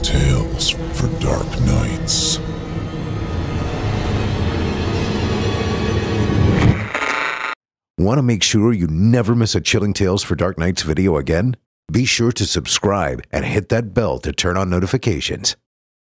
Tales for Dark Nights. Want to make sure you never miss a Chilling Tales for Dark Nights video again? Be sure to subscribe and hit that bell to turn on notifications.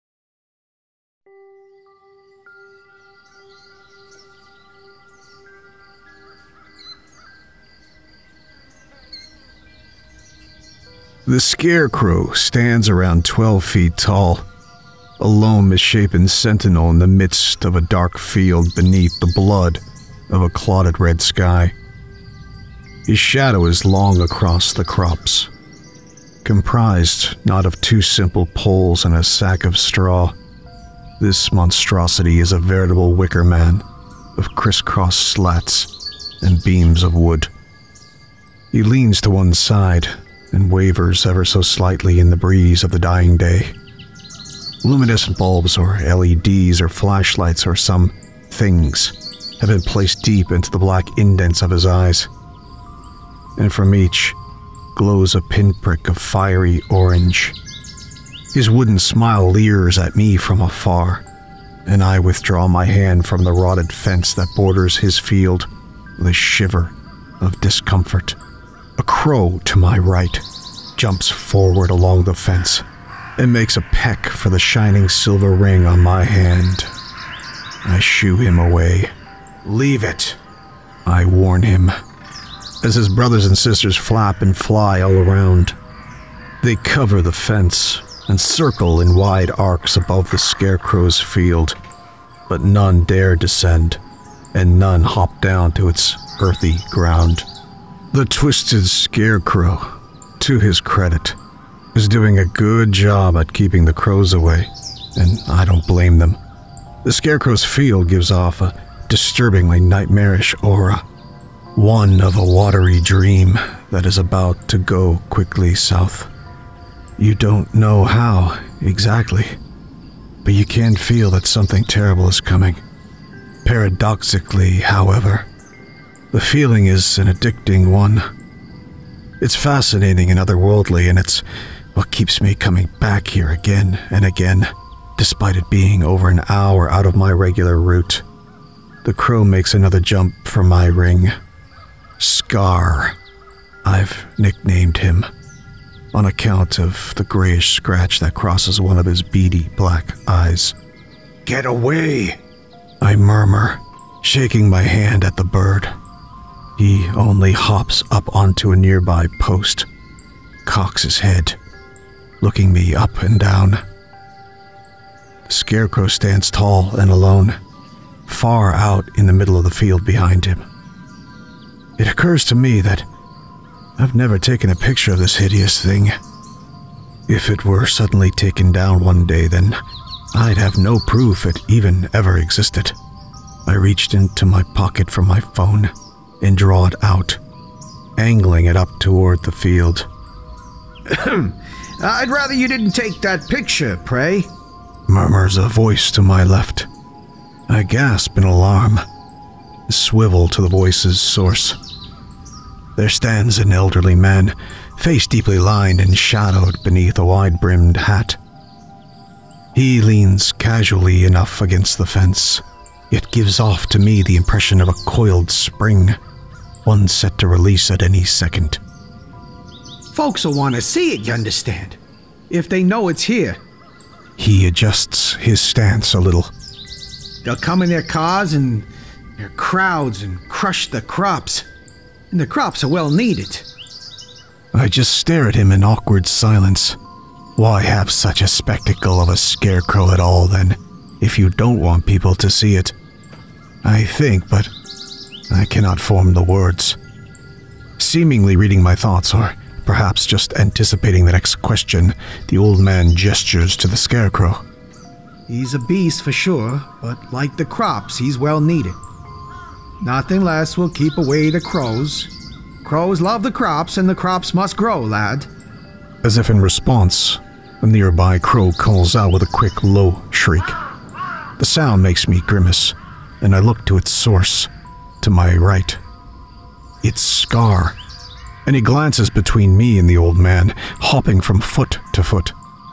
The Scarecrow stands around 12 feet tall, a lone misshapen sentinel in the midst of a dark field beneath the blood of a clotted red sky. His shadow is long across the crops, comprised not of two simple poles and a sack of straw. This monstrosity is a veritable wicker man of crisscross slats and beams of wood. He leans to one side and wavers ever so slightly in the breeze of the dying day. Luminescent bulbs or LEDs or flashlights or some things have been placed deep into the black indents of his eyes, and from each glows a pinprick of fiery orange. His wooden smile leers at me from afar, and I withdraw my hand from the rotted fence that borders his field with a shiver of discomfort. A crow to my right jumps forward along the fence and makes a peck for the shining silver ring on my hand. I shoo him away. "Leave it," I warn him, as his brothers and sisters flap and fly all around. They cover the fence and circle in wide arcs above the Scarecrow's field, but none dare descend, and none hop down to its earthy ground. The twisted Scarecrow, to his credit, is doing a good job at keeping the crows away, and I don't blame them. The Scarecrow's field gives off a disturbingly nightmarish aura, one of a watery dream that is about to go quickly south. You don't know how exactly, but you can feel that something terrible is coming. Paradoxically, however, the feeling is an addicting one. It's fascinating and otherworldly, and it's what keeps me coming back here again and again, despite it being over an hour out of my regular route. The crow makes another jump for my ring. Scar, I've nicknamed him, on account of the grayish scratch that crosses one of his beady black eyes. "Get away!" I murmur, shaking my hand at the bird. He only hops up onto a nearby post, cocks his head, looking me up and down. The Scarecrow stands tall and alone, far out in the middle of the field behind him. It occurs to me that I've never taken a picture of this hideous thing. If it were suddenly taken down one day, then I'd have no proof it even ever existed. I reached into my pocket for my phone and draw it out, angling it up toward the field. "I'd rather you didn't take that picture, pray," murmurs a voice to my left. I gasp in alarm, swivel to the voice's source. There stands an elderly man, face deeply lined and shadowed beneath a wide-brimmed hat. He leans casually enough against the fence, yet gives off to me the impression of a coiled spring, one set to release at any second. "Folks'll want to see it, you understand, if they know it's here. He adjusts his stance a little. They'll come in their cars and their crowds and crush the crops. And the crops are well needed." I just stare at him in awkward silence. Why have such a spectacle of a scarecrow at all, then, if you don't want people to see it? I think, but I cannot form the words. Seemingly reading my thoughts, or perhaps just anticipating the next question, the old man gestures to the Scarecrow. "He's a beast for sure, but like the crops, he's well needed. Nothing less will keep away the crows. Crows love the crops, and the crops must grow, lad." As if in response, a nearby crow calls out with a quick, low shriek. The sound makes me grimace, and I look to its source, to my right. It's Scar, and he glances between me and the old man, hopping from foot to foot.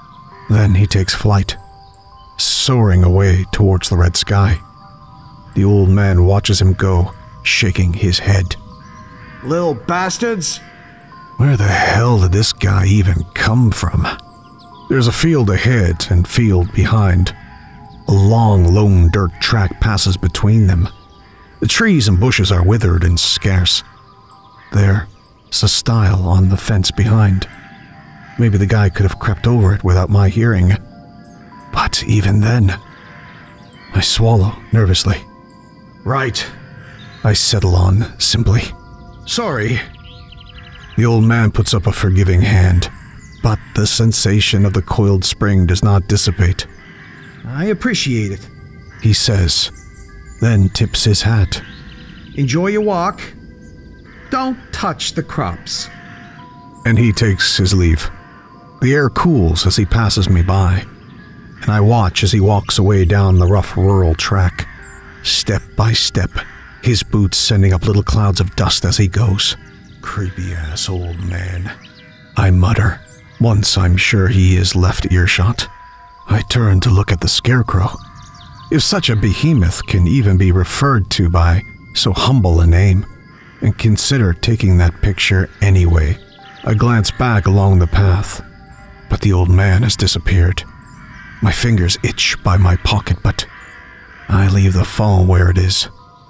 Then he takes flight, soaring away towards the red sky. The old man watches him go, shaking his head. Little bastards! Where the hell did this guy even come from? There's a field ahead and field behind. A long, lone dirt track passes between them. The trees and bushes are withered and scarce. There's a stile on the fence behind. Maybe the guy could have crept over it without my hearing. But even then, I swallow nervously. Right. I settle on simply. Sorry. The old man puts up a forgiving hand, but the sensation of the coiled spring does not dissipate. I appreciate it. He says, then tips his hat. Enjoy your walk. Don't touch the crops. And he takes his leave. The air cools as he passes me by, and I watch as he walks away down the rough rural track, step by step, his boots sending up little clouds of dust as he goes. Creepy-ass old man, I mutter, once I'm sure he is left earshot. I turn to look at the Scarecrow. If such a behemoth can even be referred to by so humble a name, and consider taking that picture anyway. I glance back along the path, but the old man has disappeared. My fingers itch by my pocket, but I leave the phone where it is.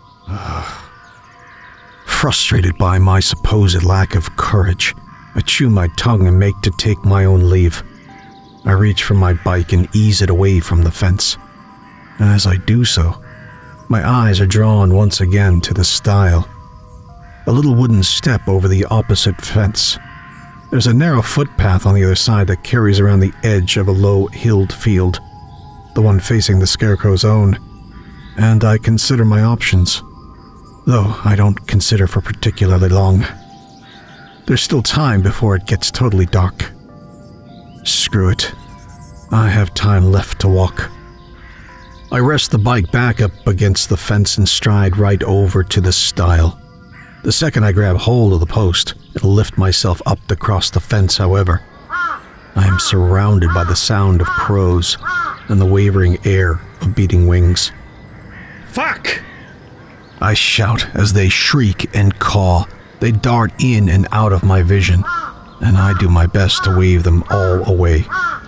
Frustrated by my supposed lack of courage, I chew my tongue and make to take my own leave. I reach for my bike and ease it away from the fence. As I do so, my eyes are drawn once again to the stile. A little wooden step over the opposite fence. There's a narrow footpath on the other side that carries around the edge of a low hilled field, the one facing the Scarecrow's own, and I consider my options, though I don't consider for particularly long. There's still time before it gets totally dark. Screw it. I have time left to walk. I rest the bike back up against the fence and stride right over to the stile. The second I grab hold of the post and lift myself up to cross the fence, however, I am surrounded by the sound of crows and the wavering air of beating wings. Fuck! I shout as they shriek and caw. They dart in and out of my vision, and I do my best to wave them all away.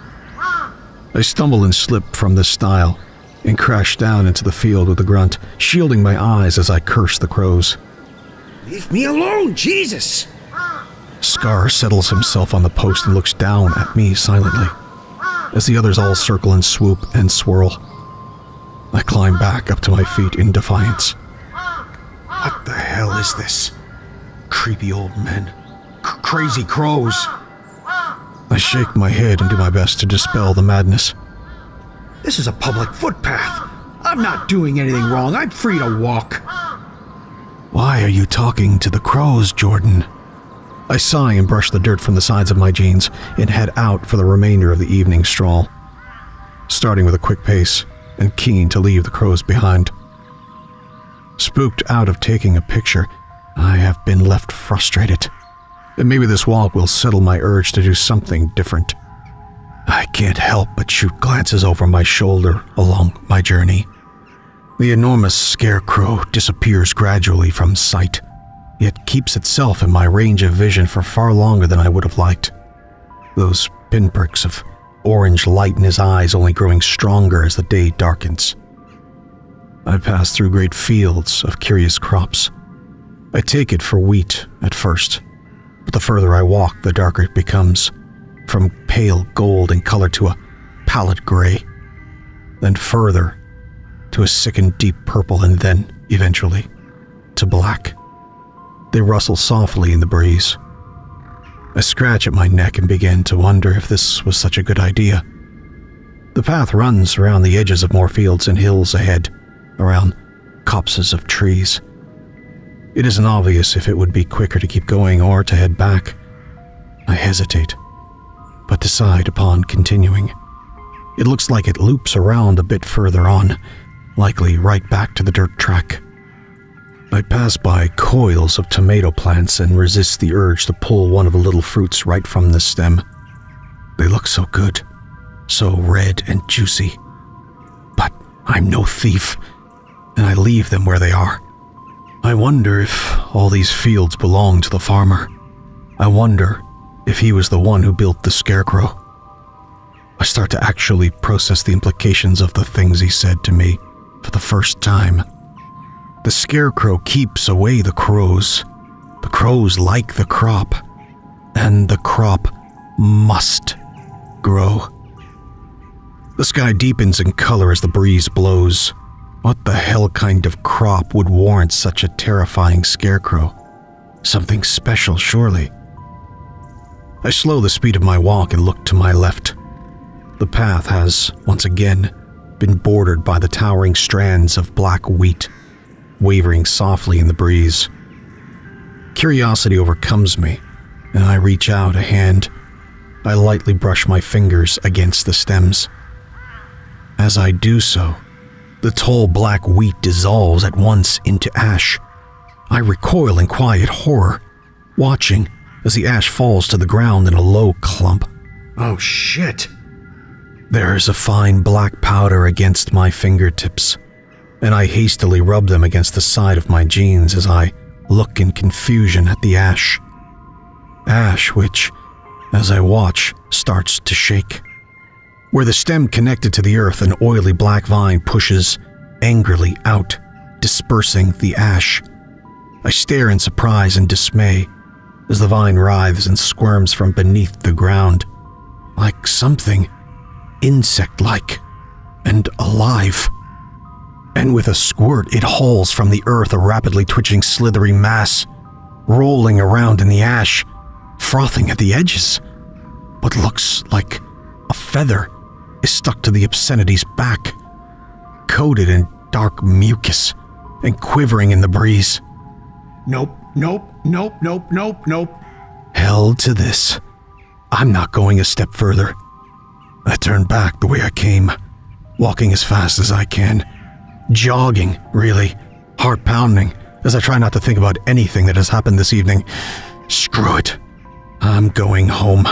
I stumble and slip from the stile and crash down into the field with a grunt, shielding my eyes as I curse the crows. Leave me alone, Jesus! Scar settles himself on the post and looks down at me silently, as the others all circle and swoop and swirl. I climb back up to my feet in defiance. What the hell is this? Creepy old men. Crazy crows. I shake my head and do my best to dispel the madness. This is a public footpath. I'm not doing anything wrong. I'm free to walk. Why are you talking to the crows, Jordan? I sigh and brush the dirt from the sides of my jeans and head out for the remainder of the evening stroll, starting with a quick pace and keen to leave the crows behind. Spooked out of taking a picture, I have been left frustrated, and maybe this walk will settle my urge to do something different. I can't help but shoot glances over my shoulder along my journey. The enormous Scarecrow disappears gradually from sight, yet keeps itself in my range of vision for far longer than I would have liked. Those pinpricks of orange light in his eyes only growing stronger as the day darkens. I pass through great fields of curious crops. I take it for wheat at first, but the further I walk, the darker it becomes, from pale gold in color to a pallid gray, then further to a sickened deep purple, and then, eventually, to black. They rustle softly in the breeze. I scratch at my neck and begin to wonder if this was such a good idea. The path runs around the edges of more fields and hills ahead, around copses of trees. It isn't obvious if it would be quicker to keep going or to head back. I hesitate, but decide upon continuing. It looks like it loops around a bit further on, likely right back to the dirt track. I pass by coils of tomato plants and resist the urge to pull one of the little fruits right from the stem. They look so good, so red and juicy. But I'm no thief, and I leave them where they are. I wonder if all these fields belong to the farmer. I wonder if he was the one who built the Scarecrow. I start to actually process the implications of the things he said to me for the first time. The Scarecrow keeps away the crows. The crows like the crop, and the crop must grow. The sky deepens in color as the breeze blows. What the hell kind of crop would warrant such a terrifying scarecrow? Something special, surely. I slow the speed of my walk and look to my left. The path has, once again, been bordered by the towering strands of black wheat, wavering softly in the breeze. Curiosity overcomes me, and I reach out a hand. I lightly brush my fingers against the stems. As I do so, the tall black wheat dissolves at once into ash. I recoil in quiet horror, watching as the ash falls to the ground in a low clump. Oh shit! There is a fine black powder against my fingertips, and I hastily rub them against the side of my jeans as I look in confusion at the ash. Ash which, as I watch, starts to shake. Where the stem connected to the earth, an oily black vine pushes angrily out, dispersing the ash. I stare in surprise and dismay as the vine writhes and squirms from beneath the ground, like something insect-like and alive. And with a squirt, it hauls from the earth a rapidly twitching slithery mass, rolling around in the ash, frothing at the edges. What looks like a feather is stuck to the obscenity's back, coated in dark mucus and quivering in the breeze. Nope. Hell to this. I'm not going a step further. I turn back the way I came, walking as fast as I can. Jogging, really. Heart pounding, as I try not to think about anything that has happened this evening. Screw it. I'm going home.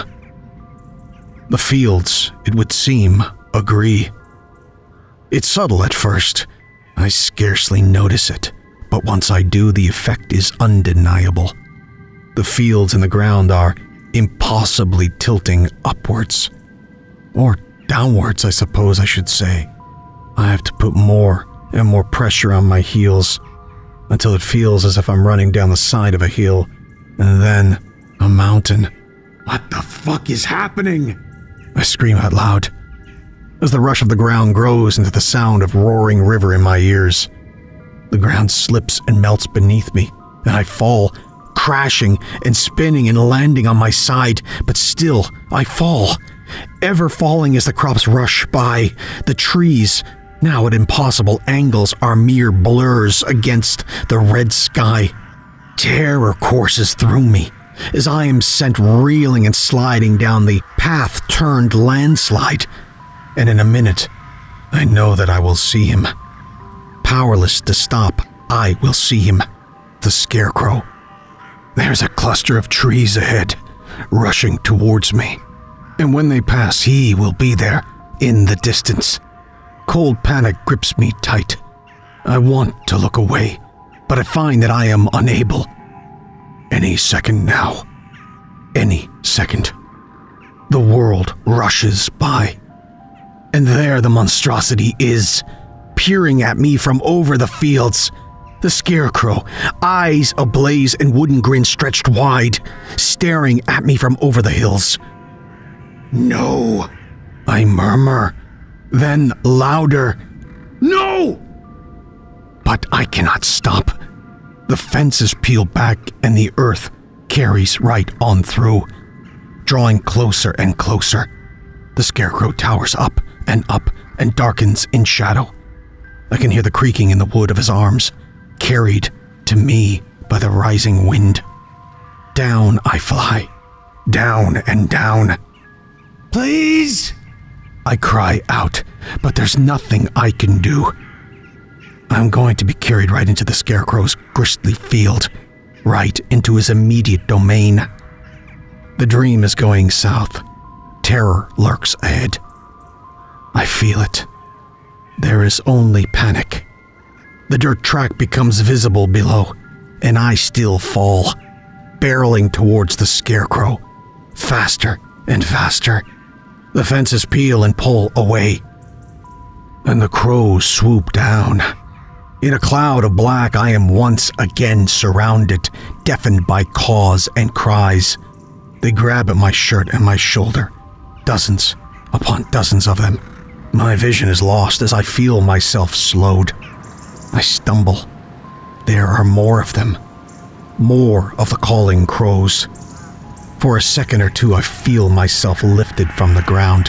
The fields, it would seem, agree. It's subtle at first. I scarcely notice it, but once I do, the effect is undeniable. The fields and the ground are impossibly tilting upwards. Or downwards, I suppose I should say. I have to put more and more pressure on my heels until it feels as if I'm running down the side of a hill and then a mountain. What the fuck is happening? I scream out loud as the rush of the ground grows into the sound of roaring river in my ears. The ground slips and melts beneath me, and I fall, crashing and spinning and landing on my side, but still I fall, ever falling as the crops rush by. The trees, now at impossible angles, are mere blurs against the red sky. Terror courses through me as I am sent reeling and sliding down the path-turned landslide, and in a minute, I know that I will see him. Powerless to stop, I will see him, the Scarecrow. There's a cluster of trees ahead, rushing towards me, and when they pass, he will be there, in the distance. Cold panic grips me tight. I want to look away, but I find that I am unable. Any second now. Any second. The world rushes by. And there the monstrosity is, peering at me from over the fields. The Scarecrow, eyes ablaze and wooden grin stretched wide, staring at me from over the hills. No, I murmur, then louder, no! But I cannot stop. The fences peel back and the earth carries right on through, drawing closer and closer. The Scarecrow towers up and darkens in shadow. I can hear the creaking in the wood of his arms, carried to me by the rising wind. Down I fly, down and down. Please! I cry out, but there's nothing I can do. I'm going to be carried right into the Scarecrow's gristly field, right into his immediate domain. The dream is going south. Terror lurks ahead. I feel it. There is only panic. The dirt track becomes visible below, and I still fall, barreling towards the Scarecrow, faster and faster. The fences peel and pull away, and the crows swoop down. In a cloud of black, I am once again surrounded, deafened by caws and cries. They grab at my shirt and my shoulder, dozens upon dozens of them. My vision is lost as I feel myself slowed. I stumble. There are more of them. More of the calling crows. For a second or two, I feel myself lifted from the ground.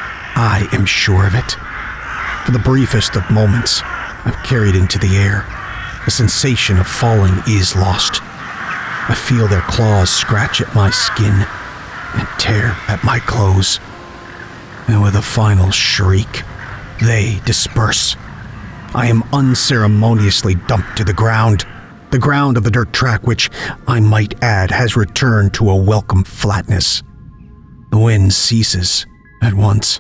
I am sure of it. For the briefest of moments, I'm carried into the air. The sensation of falling is lost. I feel their claws scratch at my skin and tear at my clothes. And with a final shriek, they disperse. I am unceremoniously dumped to the ground of the dirt track, which, I might add, has returned to a welcome flatness. The wind ceases at once.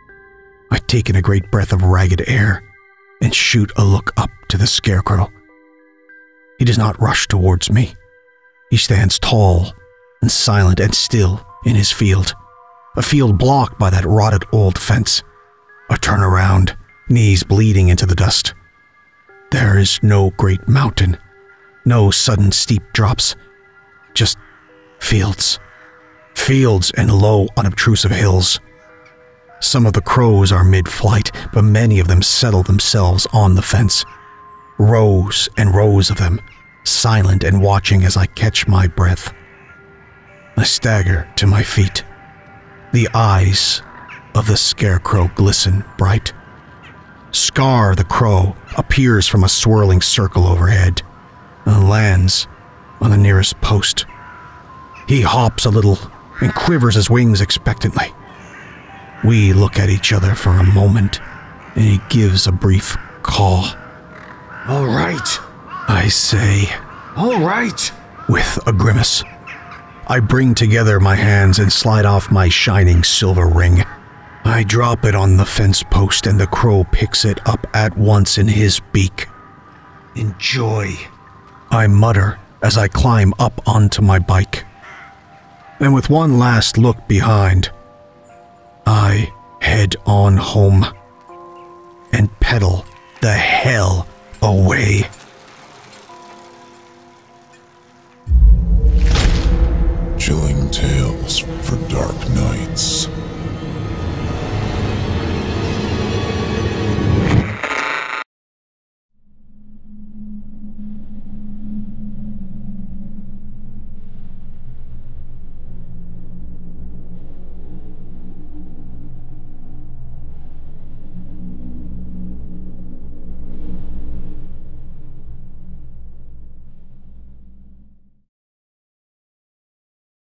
I take in a great breath of ragged air and shoot a look up to the Scarecrow. He does not rush towards me. He stands tall and silent and still in his field, a field blocked by that rotted old fence. I turn around, knees bleeding into the dust. There is no great mountain, no sudden steep drops, just fields. Fields and low, unobtrusive hills. Some of the crows are mid-flight, but many of them settle themselves on the fence. Rows and rows of them, silent and watching as I catch my breath. I stagger to my feet. The eyes of the Scarecrow glisten bright. Scar the crow appears from a swirling circle overhead and lands on the nearest post. He hops a little and quivers his wings expectantly. We look at each other for a moment, and he gives a brief caw. All right, I say, all right, with a grimace. I bring together my hands and slide off my shining silver ring. I drop it on the fence post, and the crow picks it up at once in his beak. Enjoy, I mutter as I climb up onto my bike. And with one last look behind, I head on home and pedal the hell away. Chilling tales for dark nights.